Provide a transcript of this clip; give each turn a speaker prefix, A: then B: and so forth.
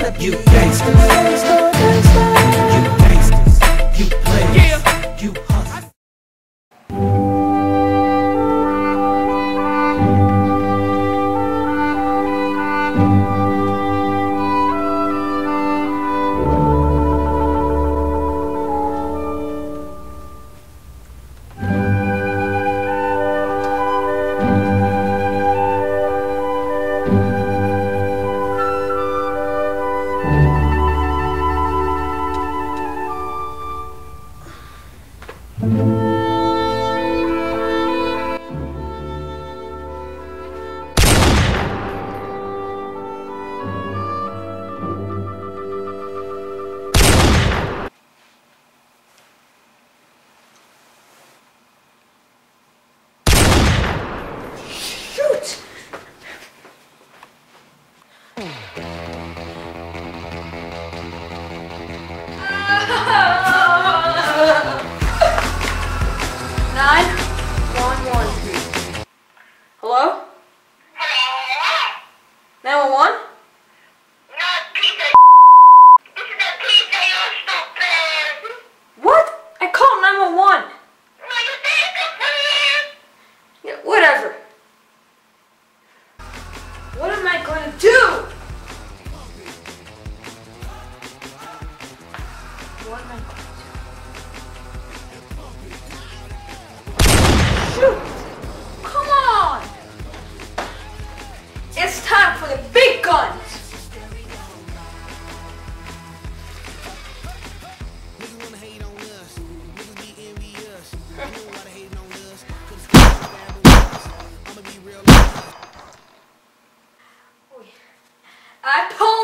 A: You gangsters, you players, you hustlers.
B: Shoot! 911. Hello? 911? What? I called 911. Yeah, whatever. What am I going to do? What am I going to do? Shoot! Come on! It's time for the big guns! I told